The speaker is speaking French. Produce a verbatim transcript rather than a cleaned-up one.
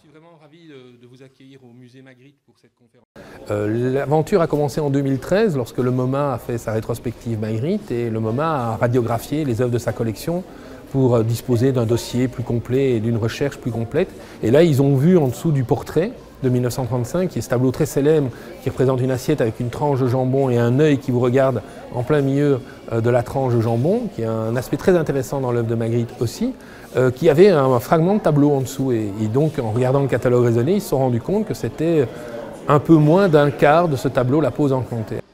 suis vraiment ravi de, de vous accueillir au musée Magritte pour cette conférence. Euh, L'aventure a commencé en deux mille treize lorsque le MoMA a fait sa rétrospective Magritte et le MoMA a radiographié les œuvres de sa collection pour disposer d'un dossier plus complet et d'une recherche plus complète. Et là, ils ont vu en dessous du portrait de mille neuf cent trente-cinq, qui est ce tableau très célèbre qui représente une assiette avec une tranche de jambon et un œil qui vous regarde en plein milieu de la tranche de jambon, qui est un aspect très intéressant dans l'œuvre de Magritte aussi, euh, qui avait un fragment de tableau en dessous. Et, et donc, en regardant le catalogue raisonné, ils se sont rendus compte que c'était un peu moins d'un quart de ce tableau, La Pose enchantée.